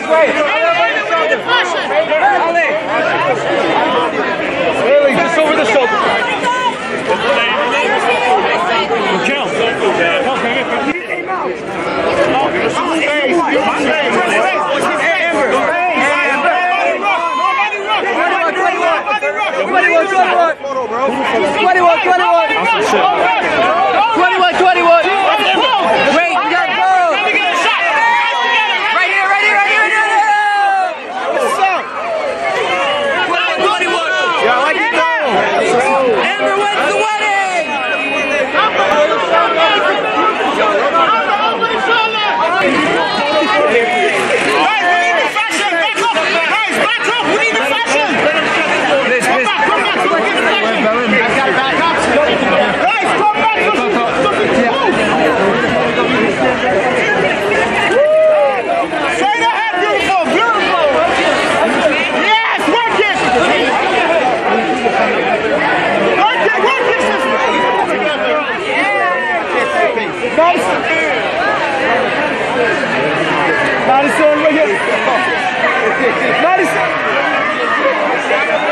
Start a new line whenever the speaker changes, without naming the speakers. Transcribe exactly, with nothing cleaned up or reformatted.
way. Hailey, just over the shoulder. Count. twenty-one, twenty-one. twenty-one, twenty-one. twenty-one, twenty-one. Wait, we got go. Right here, right here, right here, right here. twenty-one. Yeah, I like it though. Amber wins the wedding. Madison, right here. Madison.